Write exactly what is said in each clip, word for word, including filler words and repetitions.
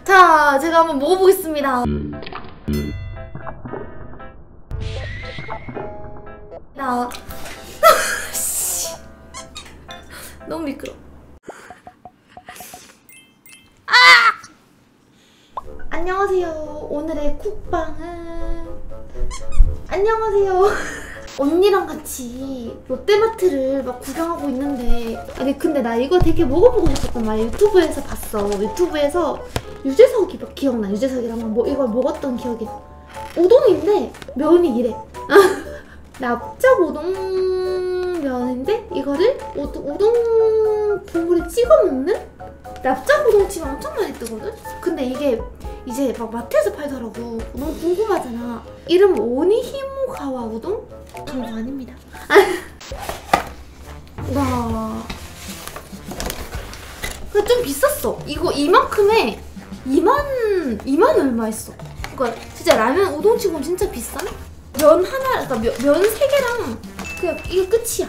자, 제가 한번 먹어보겠습니다. 나 너무 미끄러. 아! 안녕하세요. 오늘의 쿡방은 안녕하세요. 언니랑 같이 롯데마트를 막 구경하고 있는데, 아니 근데 나 이거 되게 먹어보고 싶었단 말이야. 유튜브에서 봤어. 유튜브에서 유재석이 막 기억나. 유재석이랑 뭐 이걸 먹었던 기억이 나. 우동인데 면이 이래. 납작 우동면인데 이거를 우동, 우동 국물에 찍어 먹는? 납작 우동집이 엄청 많이 뜨거든? 근데 이게 이제 막 마트에서 팔더라고. 너무 궁금하잖아. 이름 오니히모가와 우동? 그런 거 아닙니다. 와. 근데 좀 비쌌어. 이거 이만큼에 이만, 이만 얼마 했어. 그러니까 진짜 라면 우동치고는 진짜 비싼? 면 하나, 그러니까 면, 면 세 개랑 그냥 이게 끝이야.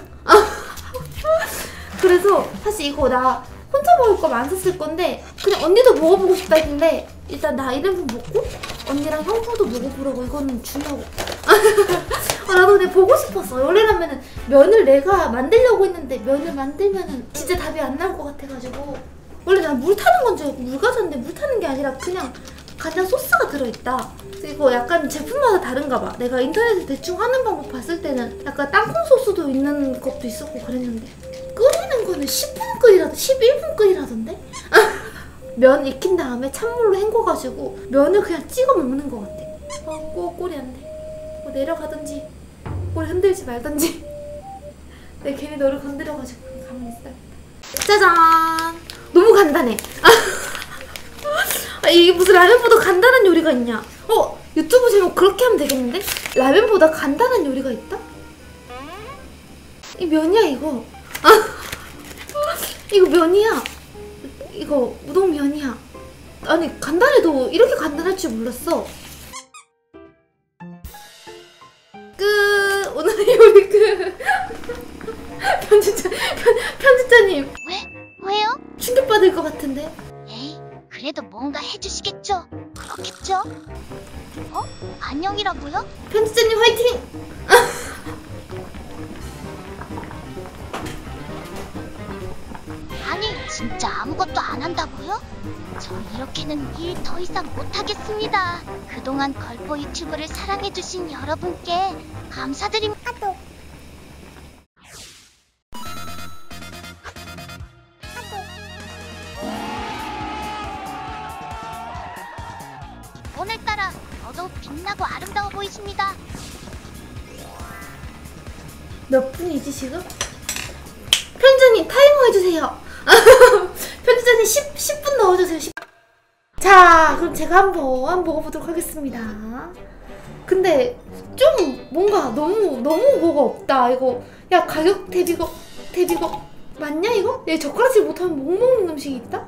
그래서 사실 이거 나 혼자 먹을 거면 안 샀을 건데 그냥 언니도 먹어보고 싶다 했는데 일단 나 이름분 먹고 언니랑 형부도 먹어보라고 이거는 주려고. 아, 나도 근데 보고 싶었어. 원래라면은 면을 내가 만들려고 했는데 면을 만들면은 진짜 답이 안 나올 것 같아가지고 원래 난 물 타는 건 줄 알고 물 가졌는데 물 타는 게 아니라 그냥 간장 소스가 들어있다. 이거 약간 제품마다 다른가 봐. 내가 인터넷에 대충 하는 방법 봤을 때는 약간 땅콩 소스도 있는 것도 있었고 그랬는데 끓이는 거는 십 분 끓이라던데 십일 분 끓이라던데? 면 익힌 다음에 찬물로 헹궈가지고 면을 그냥 찍어 먹는 것 같아. 어, 꼬, 꼬리 안 돼. 뭐 내려가든지 꼬리 흔들지 말든지. 내가 괜히 너를 건드려가지고 그냥 가만히 있어야겠다. 짜잔! 너무 간단해. 아, 이게 무슨 라면보다 간단한 요리가 있냐? 어? 유튜브 제목 그렇게 하면 되겠는데? 라면보다 간단한 요리가 있다? 이 면이야 이거. 이거 면이야. 이거 우동면이야. 아니 간단해도 이렇게 간단할 줄 몰랐어. 끝. 오늘의 요리 끝. 편집자, 편, 편집자님. 왜? 왜요? 충격받을 것 같은데? 에이, 그래도 뭔가 해주시겠죠? 그렇겠죠? 어? 안녕이라고요? 편집자님 화이팅! 아니, 진짜 아무것도 안 한다고요? 저 이렇게는 일 더 이상 못하겠습니다. 그동안 걸보 유튜브를 사랑해주신 여러분께 감사드립니다. 오늘따라 더더욱 빛나고 아름다워 보이십니다. 몇 분이지 지금? 편집자님 타이머 해주세요. 편집자님 십, 십 분 넣어주세요. 십... 자, 그럼 제가 한번 먹어보도록 하겠습니다. 근데 좀 뭔가 너무 너무 뭐가 없다. 이거 야 가격 대비가 대비가 맞냐 이거? 얘 젓가락질 못하면 못 먹는 음식이 있다?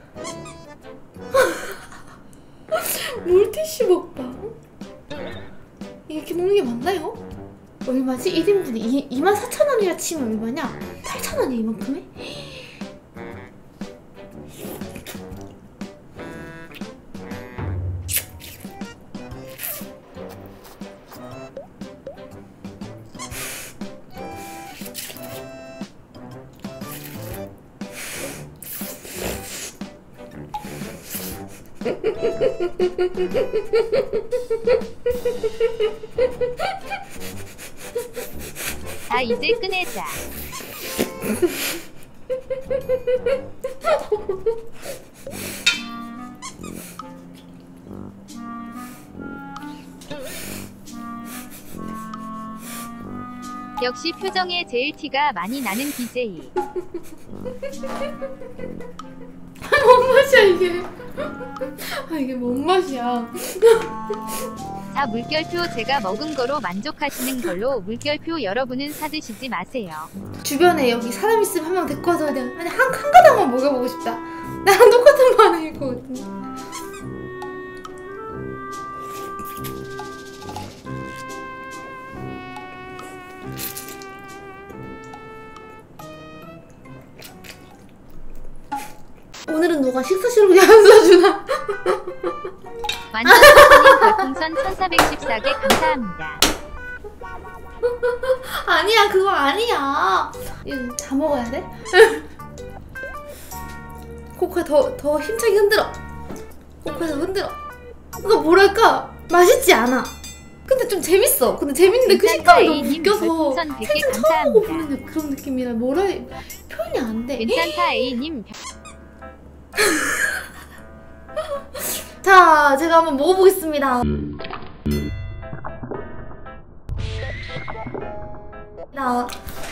물티슈 먹방? 이렇게 먹는 게 맞나요? 얼마지? 일 인분에 이만 사천 원이라 치면 얼마냐? 팔천 원이야 이만큼에? 자, 이제 끝내자. 역시 표정에 제일 티가 많이 나는 비제이. 뭔 맛이야 이게? 아 이게 뭔 맛이야? 자, 물결표 제가 먹은 거로 만족하시는 걸로 물결표 여러분은 사드시지 마세요. 주변에 여기 사람 있으면 한 명 데리고 와서 그냥 아니 한, 한 가닥만 먹여보고 싶다. 나랑 똑같은 반응일 것 같은데. 오늘은 누가 식사시로 안 사주나? 완전수님 별풍선 천사백십사 개 감사합니다. 아니야 그거 아니야. 이거 다 먹어야 돼? 코코야 더, 더 힘차게 흔들어. 코코야 더 흔들어. 이거 뭐랄까 맛있지 않아. 근데 좀 재밌어. 근데 재밌는데 그 식감이 너무 웃겨서 생선 처음 먹어보는 그런 느낌이라 뭐라 표현이 안 돼. 괜찮다 A님. 자 제가 한번 먹어보겠습니다. 나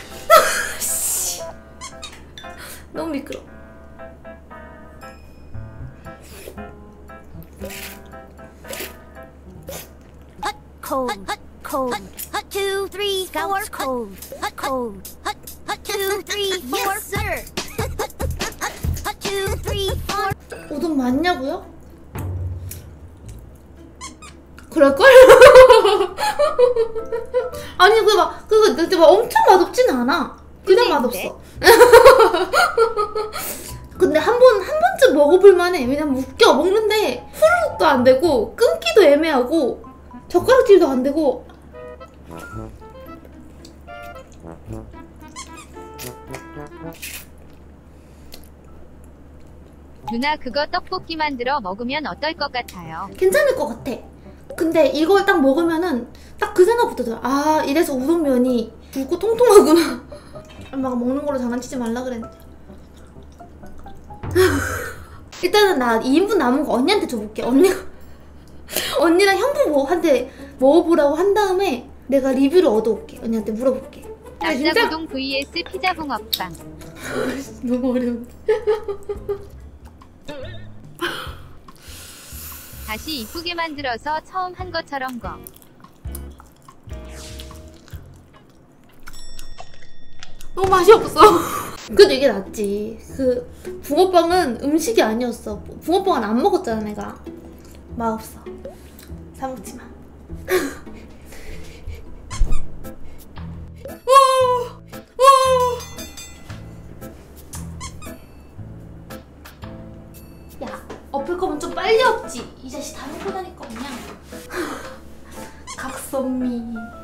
너무 미끄러. Cold, cold, hot, two, three, four, cold, hot, cold, hot, hot, two, three, four, sir, hot, two, three, four. 우동 맞냐고요? 그럴걸? 아니 그거 막 그거 근데 막 엄청 맛없진 않아. 그냥 맛없어. 근데 한 번, 한 번쯤 먹어볼 만해. 왜냐면 웃겨. 먹는데 후루룩도 안 되고 끊기도 애매하고 젓가락질도 안 되고. 누나 그거 떡볶이 만들어 먹으면 어떨 것 같아요? 괜찮을 것 같아. 근데 이걸 딱 먹으면은 딱 그 생각부터 들어. 아 이래서 우동면이 굵고 통통하구나. 엄마가 먹는 걸로 장난치지 말라 그랬는데. 일단은 나 이 인분 남은 거 언니한테 줘볼게. 언니가 언니랑 형부한테 먹어보라고 한 다음에 내가 리뷰를 얻어올게. 언니한테 물어볼게. 납작우동 vs 피자 붕어빵. 너무 어려운데. 다시 이쁘게 만들어서 처음 한 것처럼 거. 너무 맛이 없어. 그래도 이게 낫지. 그 붕어빵은 음식이 아니었어. 붕어빵은 안 먹었잖아 내가. 맛없어. 사 먹지 마. 야, 엎을 거면 좀 빨리 엎지. 이 자식 다 먹고 다니까 그냥. 각선미.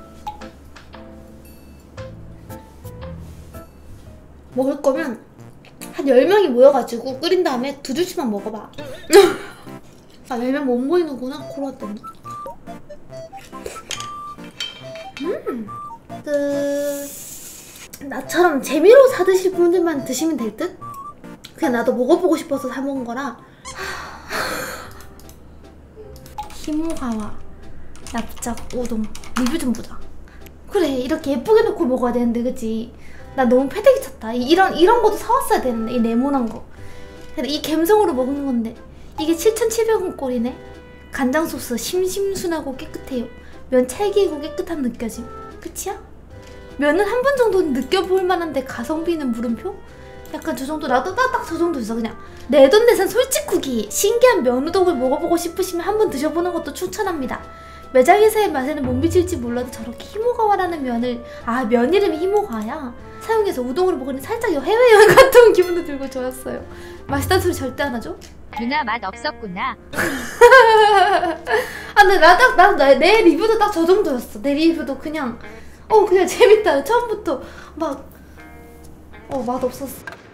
먹을 거면 한 열 명이 모여가지고 끓인 다음에 두 줄씩만 먹어봐. 아, 열 명 못 모이는구나. 코로나 때문에. 음, 그... 나처럼 재미로 사드실 분들만 드시면 될 듯? 그냥 나도 먹어보고 싶어서 사 먹은 거라. 히모가와 납작 우동 리뷰 좀 보자. 그래 이렇게 예쁘게 놓고 먹어야 되는데 그치? 나 너무 패대기 쳤다. 이런 이런 것도 사왔어야 되는데 이 네모난 거. 근데 이 갬성으로 먹는 건데 이게 칠천칠백 원 꼴이네. 간장 소스 심심순하고 깨끗해요. 면 찰기고 깨끗함 느껴짐. 끝이야? 면은 한 번 정도는 느껴볼 만한데 가성비는 물음표? 약간 저 정도. 나도 딱 저 정도 있어. 그냥 내돈내산 솔직후기. 신기한 면우동을 먹어보고 싶으시면 한번 드셔보는 것도 추천합니다. 매장에서의 맛에는 못 미칠지 몰라도 저렇게 히모가와라는 면을, 아 면 이름이 히모가와야? 사용해서 우동으로 먹으니 살짝 해외여행 갔다 온 기분도 들고 좋았어요. 맛있다는 소리 절대 안 하죠? 누나 맛 없었구나. 아 근데 나 딱 나 내 리뷰도 딱 저 정도였어. 내 리뷰도 그냥 어 그냥 재밌다. 처음부터 막 어 맛없었어.